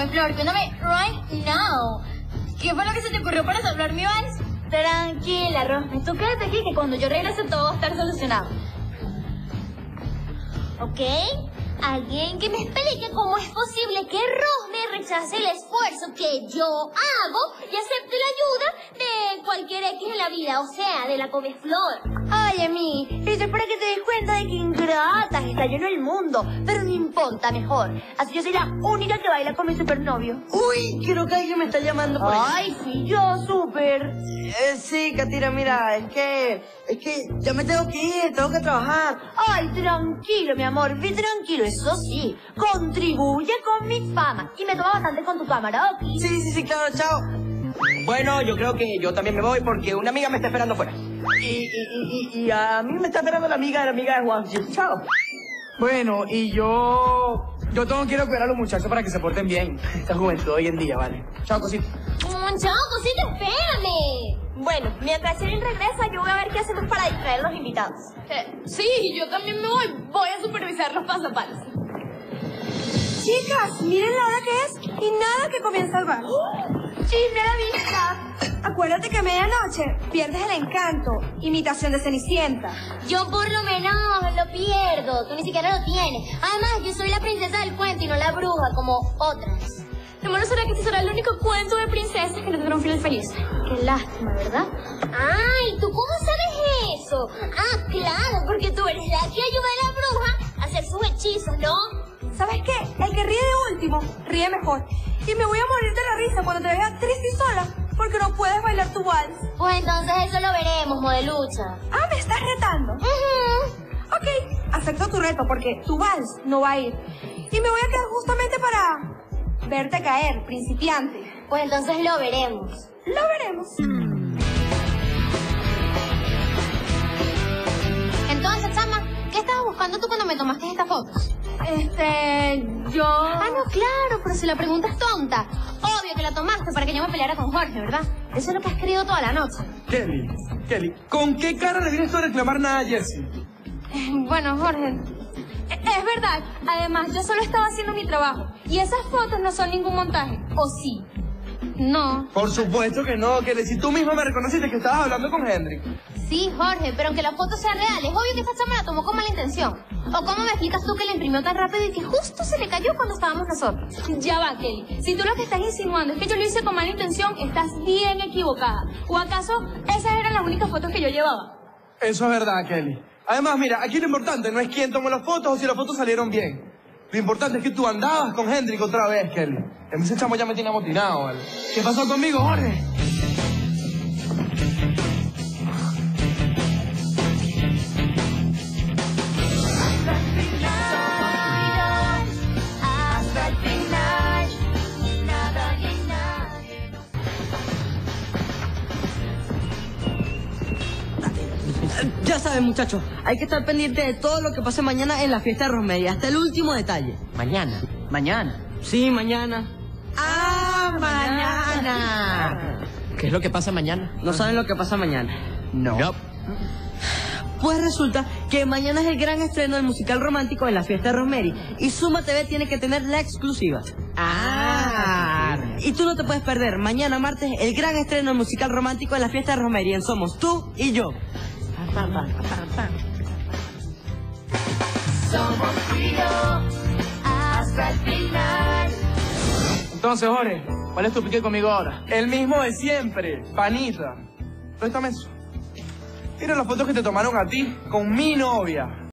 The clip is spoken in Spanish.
come flor, cuéntame right now. ¿Qué fue lo que se te ocurrió para soplar mi vals? Tranquila, Rosme, tú quédate aquí que cuando yo regrese todo va a estar solucionado. ¿Ok? Alguien que me explique cómo es posible que Rosme rechace el esfuerzo que yo hago y acepte la ayuda de cualquier X en la vida, o sea, de la comeflor. Ay, Emi, esto es para que te des cuenta de que ingrata está lleno el mundo, pero no importa, mejor. Así yo soy la única que baila con mi supernovio. Uy, creo que alguien me está llamando por ahí. Ay, sí, yo, súper. Sí, Katira, mira, es que ya me tengo que ir, tengo que trabajar. Ay, tranquilo, mi amor, ve tranquilo, eso sí. Contribuye con mi fama y me toma bastante con tu cámara, ¿ok? Sí, claro, chao. Bueno, yo creo que yo también me voy porque una amiga me está esperando fuera. Y a mí me está esperando la amiga de Juan. Chao. Bueno, y yo tengo que ir a cuidar a los muchachos para que se porten bien. Esta juventud hoy en día, ¿vale? Chao, cosita. Chao, cosita, espérame. Bueno, mientras Erin regresa, yo voy a ver qué hacemos para distraer a los invitados. Sí, yo también me voy. Voy a supervisar los pasapalos. Chicas, miren la hora que es y nada que comienza el bar. Chisme a la vista. Acuérdate que a medianoche pierdes el encanto. Imitación de Cenicienta. Yo por lo menos lo pierdo. Tú ni siquiera lo tienes. Además, yo soy la princesa del cuento y no la bruja como otras. Lo malo será que este será el único cuento de princesas que no tendrá un final feliz. Qué lástima, ¿verdad? Ay, ¿tú cómo sabes eso? Ah, claro, porque tú eres la que ayuda a la bruja a hacer sus hechizos, ¿no? ¿Sabes qué? El que ríe de último, ríe mejor. Y me voy a morir de la risa cuando te veas triste y sola, porque no puedes bailar tu vals. Pues entonces eso lo veremos, modelucha. Ah, ¿me estás retando? Ok, acepto tu reto porque tu vals no va a ir. Y me voy a quedar justamente para verte caer, principiante. Pues entonces lo veremos. Lo veremos. Entonces, chama, ¿qué estabas buscando tú cuando me tomaste estas fotos? Yo... Ah, no, claro, pero si la pregunta es tonta. Obvio que la tomaste para que yo me peleara con Jorge, ¿verdad? Eso es lo que has querido toda la noche. Kelly, ¿con qué cara le vienes tú a reclamar nada a Jessie? Bueno, Jorge, es verdad. Además, yo solo estaba haciendo mi trabajo. Y esas fotos no son ningún montaje. ¿O sí? No. Por supuesto que no, Kelly. Si tú mismo me reconociste que estabas hablando con Hendrik. Sí, Jorge, pero aunque la foto sea real, es obvio que esta chama la tomó con mala intención. ¿O cómo me explicas tú que la imprimió tan rápido y que justo se le cayó cuando estábamos nosotros? Ya va, Kelly. Si tú lo que estás insinuando es que yo lo hice con mala intención, estás bien equivocada. ¿O acaso esas eran las únicas fotos que yo llevaba? Eso es verdad, Kelly. Además, mira, aquí lo importante no es quién tomó las fotos o si las fotos salieron bien. Lo importante es que tú andabas con Hendrik otra vez, Kelly. A mí ese chamo ya me tiene amotinado, ¿vale? ¿Qué pasó conmigo, Jorge? Ya saben, muchachos, hay que estar pendiente de todo lo que pase mañana en la fiesta de Rosemary, hasta el último detalle. Mañana. Sí, mañana. ¡Ah, mañana! ¿Qué es lo que pasa mañana? ¿No saben lo que pasa mañana? No. Pues resulta que mañana es el gran estreno del musical romántico en la fiesta de Rosemary y Suma TV tiene que tener la exclusiva. Y tú no te puedes perder mañana martes el gran estreno del musical romántico en la fiesta de Rosemary en Somos Tú y Yo. Somos tú y yo hasta el final. Entonces, Jorge, ¿cuál es tu pique conmigo ahora? El mismo de siempre, panita. Préstame eso. Mira las fotos que te tomaron a ti con mi novia.